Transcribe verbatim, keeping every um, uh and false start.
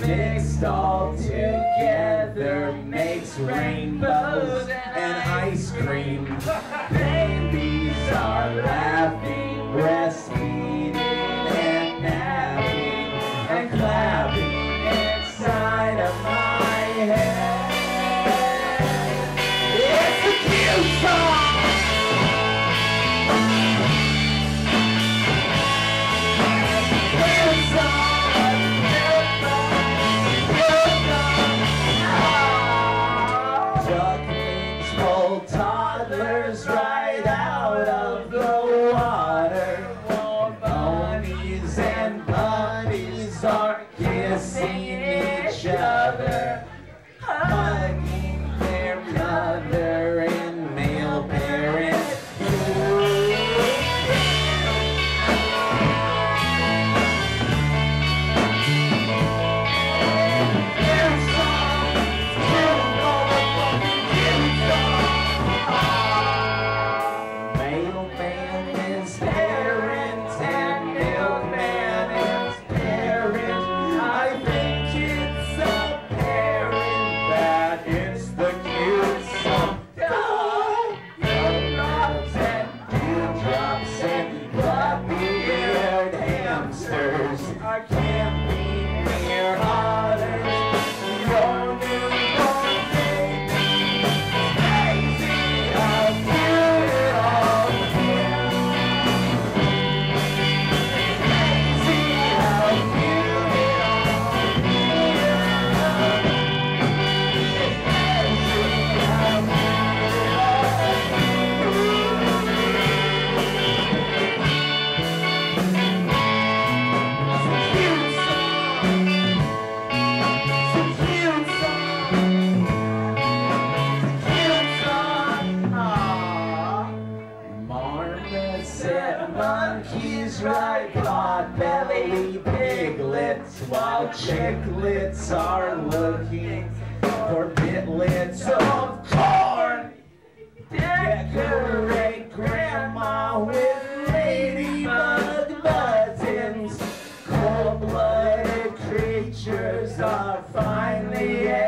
mixed all together makes rainbows and ice cream. Babies are laughing, breastfeeding and napping and clapping inside of my head. It's a cute song! Toddlers right out of the water. Bunnies and puppies are kissing each other, hugging their mother and male parents. I can't be near others. Your newborn baby, crazy how cute it all is. Crazy how cute it all is. Crazy how monkeys ride pot-belly piglets, while chicklets are looking for bitlets of corn. Decorate grandma with ladybug buttons. Cold-blooded creatures are finally